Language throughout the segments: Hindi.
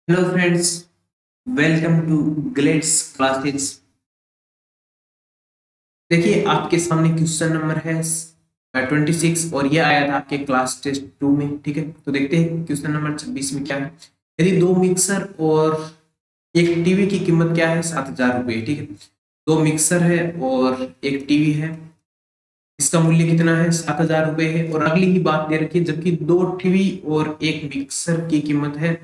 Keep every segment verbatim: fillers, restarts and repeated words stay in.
Hello friends, welcome to Glades classes. देखिए, आपके सामने क्वेश्चन नंबर है ट्वेंटी सिक्स और ये आया था आपके क्लास टेस्ट टू में। ठीक है, तो देखते हैं क्वेश्चन नंबर छब्बीस में क्या है। यदि दो मिक्सर और एक टीवी की कीमत क्या है? सात हजार रुपये। ठीक है, दो मिक्सर है और एक टीवी है, इसका मूल्य कितना है? सात हजार रुपये है। और अगली ही बात दे रखी है, जबकि दो टीवी और एक मिक्सर की कीमत है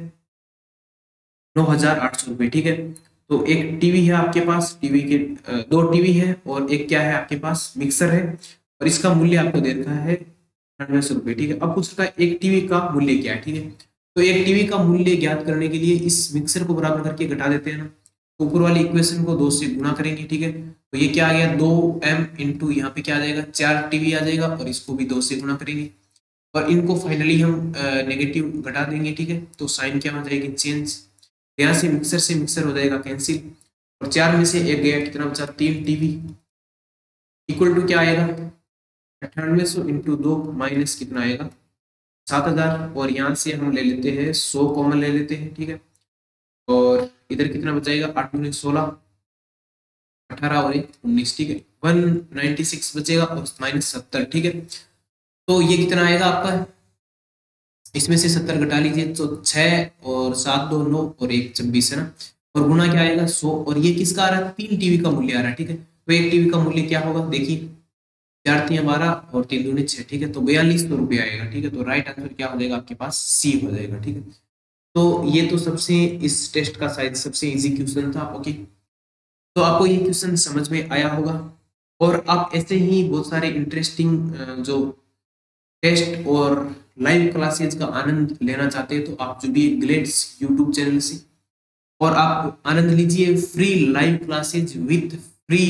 नौ हजार आठ सौ रुपये। ठीक है, तो एक टीवी है आपके पास, टीवी के अ, दो टीवी है और एक क्या है आपके पास? मिक्सर है, और इसका मूल्य आपको दे रखा है अठानवे सौ रुपये। ठीक है, अब पूछ रखा है एक टीवी का मूल्य क्या है। ठीक है, तो एक टीवी का मूल्य ज्ञात करने के लिए इस मिक्सर को बराबर करके घटा देते हैं ना, तो ऊपर वाली इक्वेशन को दो से गुणा करेंगे। ठीक है, तो ये क्या आ गया? दो एम इंटू यहाँ पे क्या आ जाएगा? चार टीवी आ जाएगा, और इसको भी दो से गुणा करेंगे और इनको फाइनली हम नेगेटिव घटा देंगे। ठीक है, तो साइन क्या हो जाएगी? चेंज। यहाँ से मिक्सर से मिक्सर हो जाएगा कैंसिल, और चार में से एक गया, कितना बचा? तीन टीवी इक्वल टू क्या आएगा? अठानवे सौ इंटू दो माइनस कितना आएगा? सात हजार। और यहाँ से हम ले लेते हैं सौ कॉमन ले लेते हैं। ठीक है, और इधर कितना बचाएगा? आठ दूनी सोलह, अठारह और एक उन्नीस। ठीक है, वन नाइनटी सिक्स बचेगा और माइनस सत्तर। ठीक है, तो ये कितना आएगा आपका? इसमें से सत्तर घटा लीजिए तो छह और सात दो नौ और एक छब्बीस है ना, और गुना क्या आएगा? सौ। और ये किसका आ रहा है? तीन टीवी का मूल्य आ रहा है। ठीक है, तो एक टीवी का मूल्य क्या होगा? देखिए, चार तीन बारह और तीन दूनी छह। ठीक है, तो बयालीस सौ रुपये आएगा। ठीक है, तो राइट आंसर क्या हो जाएगा आपके पास? सी हो जाएगा। ठीक है, तो ये तो सबसे इस टेस्ट का शायद सबसे इजी क्वेश्चन था। ओके, तो आपको ये क्वेश्चन समझ में आया होगा, और आप ऐसे ही बहुत सारे इंटरेस्टिंग जो टेस्ट और लाइव क्लासेज का आनंद लेना चाहते हैं तो आप जुड़िए ग्लेड्स यूट्यूब चैनल से, और आप आनंद लीजिए free live classes with free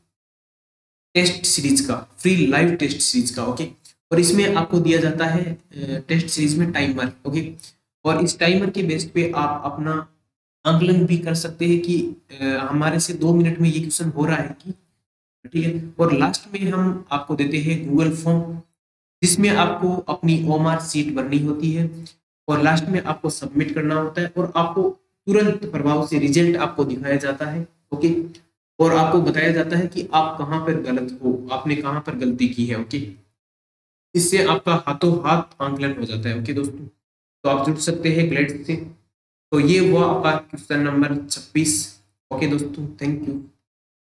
test series का, फ्री लाइव टेस्ट सीरीज का। ओके, और इसमें आपको दिया जाता है टेस्ट सीरीज में टाइमर। ओके, और इस टाइमर के बेस पे आप अपना आंकलन भी कर सकते हैं कि अ, हमारे से दो मिनट में ये क्वेश्चन हो रहा है कि। ठीक है, और लास्ट में हम आपको देते हैं गूगल फॉर्म, जिसमें आपको अपनी ओमार सीट भरनी होती है, और लास्ट में आपको सबमिट करना होता है, और आपको तुरंत प्रभाव से रिजल्ट आपको दिखाया जाता है। ओके, और आपको बताया जाता है कि आप कहाँ पर गलत हो, आपने कहाँ पर गलती की है। ओके, इससे आपका हाथों हाथ आंकलन हो जाता है। ओके दोस्तों, तो आप जुड़ सकते हैं ग्लेड से। तो ये हुआ आपका क्वेश्चन नंबर छब्बीस। ओके दोस्तों, थैंक यू।